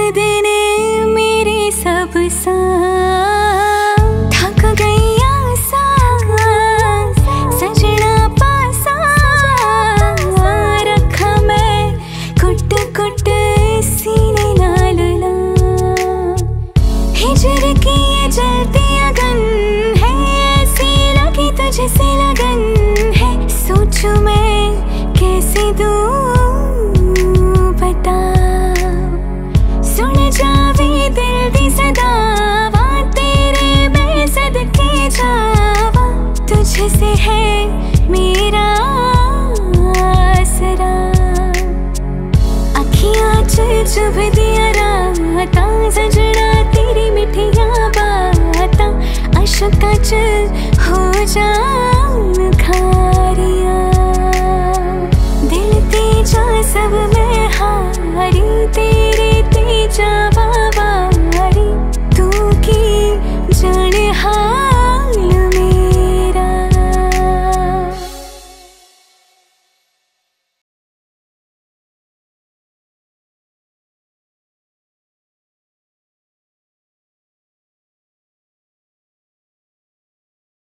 देने मेरे सब थक गई आसा सजना पासा रखा मैं कुट कुट सीने नाल ला हिजर की ये जलती अगन है ऐसी लगी तुझसे लगन है सोचूं मैं कैसे दूं बता सुन जावे दिल दी सदावा तेरे मैं सदके जावा तुझसे है मेरा आसरा अखियां च चुभदियां रातां सजना तेरी मिठियां बातां अशकां च हो जा